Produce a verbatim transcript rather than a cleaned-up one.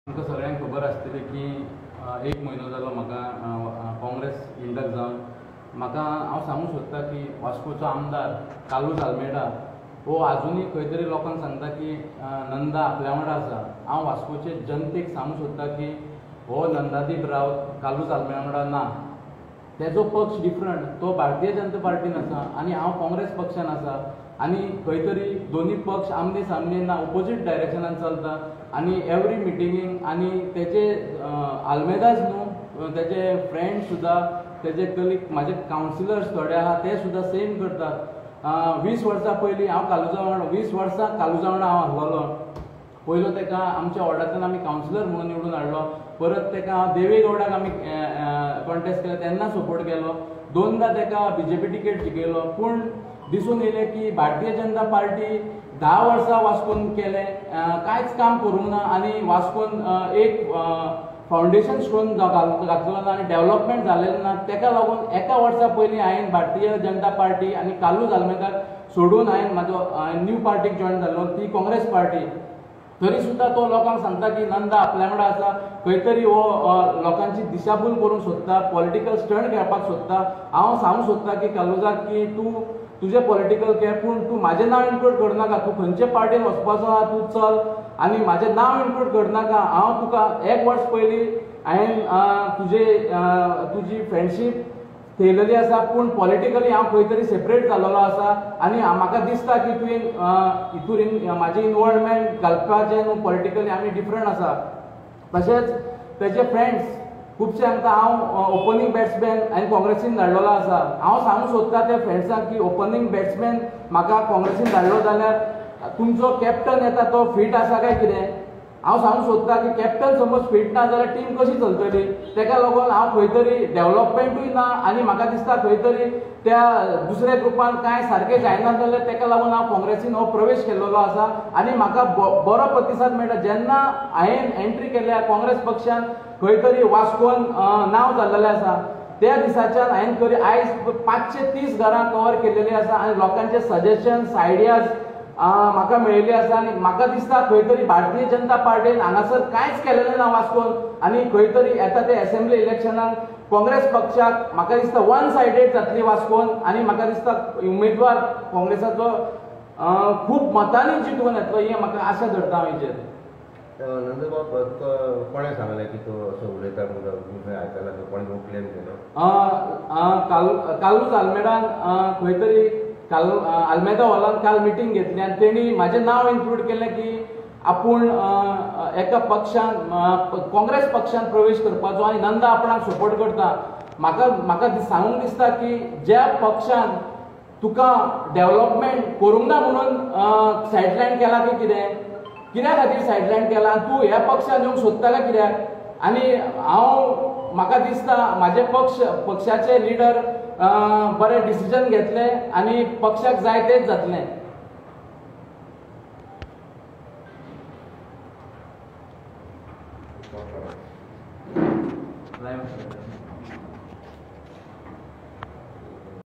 तुमकां सगळ्यांक खबर आसतली की एक म्हयनो जालो म्हाका काँग्रेस इंडक जावन म्हाका हांव सांगूंक सोदतां की वास्कोचो आमदार कार्लोस आल्मेदा हो आजुनूय खंय तरी लोकांक सांगता की नंदा आपल्या वांगडा आसा। हांव वास्कोचे जनतेक सांगूंक सोदतां की हो नंदादीप रावत कार्लोस आल्मेदा वांगडा ना। तेजो पक्ष डिफरंट, तो भारतीय जनता पार्टीन आसा आनी हांव काँग्रेस पक्षान आसा आनी खंय तरी दोनी पक्ष आमने सामने ना ऑपोजीट डायरेक्शनान चलता आनी एवरी मिटिंगेक आनी तेजे आल्मेदाच न्हू तेजे फ्रेंड सुद्दां तेजे कलीग म्हाजे कावन्सिलर्स थोडे आहा ते सुद्दां सेम करतात। वीस वर्सां पयलीं हांव कालुजा वांगडा वीस वर्सां कालुजा वांगडा हांव आसलोलो। पयलो तेका आमच्या वॉर्डांतल्यान आमी कावन्सिलर म्हणून निवडून हाडलो, परत तेका हांव देवे गौडाक आमी कॉन्टेस्ट केलो तेन्ना सपोर्ट केलो, दोनदा तेका बीजेपी टिकेट जिखयलो। पूण दिसून येयलें की भारतीय जनता पार्टी धा वर्सां वास्कोन केलें, कांयच काम करूंक ना आनी वास्कोन एक फावंडेशन स्टोन घातलो ना आनी डेव्हलपमेंट जालेलें ना। तेका लागून एका वर्सा पयलीं हांवें भारतीय जनता पार्टी आनी कार्लोस आल्मेदाक सोडून हांवें म्हाजो न्यू पार्टीक जॉयन जाल्लो, ती काँग्रेस पार्टी। तरी सुद्दां तो लोकांक सांगता की नंदा आपल्या वांगडा आसा, खंय तरी हो लोकांची दिशाभूल करूंक सोदता, पॉलिटिकल स्टंट खेळपाक सोदता। हांव सांगूंक सोदता की कालुजाक की तूं तुजें पॉलिटिकल खेळ, पूण तूं म्हाजें नांव इन्क्लूड करनाका, तूं खंयचे पार्टीन वचपाचो आहा तूं चल आनी म्हाजें नांव इन्क्लूड करनाका। हांव तुका एक वर्स पयलीं हांवें तुजे तुजी फ्रेंडशीप थेयलेली आसा, पूण पॉलिटिकली हांव खंय तरी सेपरेट जाल्लो आसा आनी म्हाका दिसता की तुवें हितून म्हाजें इनवॉल्वमेंट घालपाचें न्हू, पॉलिटिकली आमी डिफरंट आसा। तशेंच तेजे फ्रेंड्स खुबशे सांगता हांव ओपनिंग बॅट्समॅन हांवें काँग्रेसीन धाडलेलो आसा। हांव सांगूंक सोदता त्या फ्रेंड्सांक की ओपनिंग बॅट्समॅन म्हाका काँग्रेसीन धाडलो जाल्यार तुमचो कॅप्टन येता तो फीट आसा काय कितें? हांव सांगूंक सोदता की कॅप्टन समज फीट ना जाल्यार टीम कशी चलतली? तेका लागून हांव खंय तरी डेव्हलपमेंटूय ना आनी म्हाका दिसता खंय तरी त्या दुसऱ्या ग्रुपान कांय सारकें जायना जाल्यार तेका लागून हांव काँग्रेसीन हो प्रवेश केल्लो आसा आनी म्हाका बरो प्रतिसाद मेळटा। जेन्ना हांवें एंट्री केल्या काँग्रेस पक्षान खंय तरी वास्कोन नांव जाल्लेलें आसा, त्या दिसाच्यान हांवें खरी आयज पांचशे तीस घरां कवर केल्लेलीं आसा आनी लोकांचे सजेशन्स आयडियाज म्हाका मेळिल्ली आसा आनी म्हाका दिसता खंय तरी भारतीय जनता पार्टीन हांगासर कांयच केलेलें ना वास्कोन आनी खंय तरी येता ते असेंब्ली इलेक्शनाक काँग्रेस पक्षाक म्हाका दिसता वन सायडेड जातली वास्कोन आनी म्हाका दिसता उमेदवार काँग्रेसाचो खूब मतांनी जिखून येतलो ही म्हाका आशा धरता हांव हेचेर। नंदबाब तुका कोणें सांगलें की तूं असो उलयता म्हणून आयकलां कोणें तुका क्लेम केलो? कार्लोस आल्मेदान खंय तरी काल आल्मेदा हॉलान काल मिटींग घेतली आनी तेणी म्हाजें नांव इन्क्लूड केलें की आपूण एका पक्षान काँग्रेस पक्षान प्रवेश करपाचो आनी नंदा आपणाक सपोर्ट करता। म्हाका म्हाका सांगूंक दिसता की ज्या पक्षान तुका डेव्हलपमेंट करूंक ना म्हणून सायडलायन केला की कितें, कित्या खातीर सायडलायन केला, तूं ह्या पक्षान येवंक सोदता काय कित्याक? आनी हांव म्हाका दिसता म्हाजे पक्ष पक्षाचे लिडर बरें डिसिजन घेतले आनी पक्षाक जाय तेच जातलें।